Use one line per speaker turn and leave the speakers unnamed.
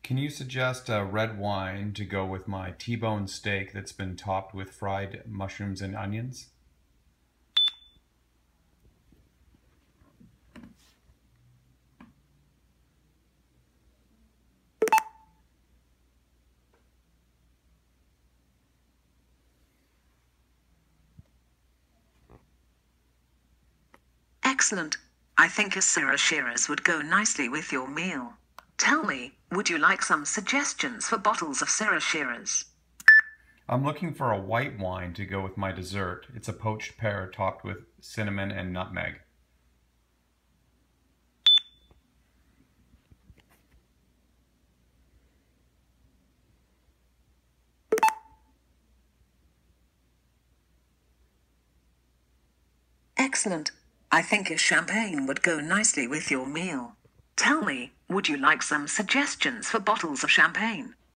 Can you suggest a red wine to go with my T-bone steak that's been topped with fried mushrooms and onions?
Excellent. I think a Sarah Shiraz would go nicely with your meal. Tell me, would you like some suggestions for bottles of Sarah Shiraz?
I'm looking for a white wine to go with my dessert. It's a poached pear topped with cinnamon and nutmeg.
Excellent. I think a champagne would go nicely with your meal. Tell me, would you like some suggestions for bottles of champagne?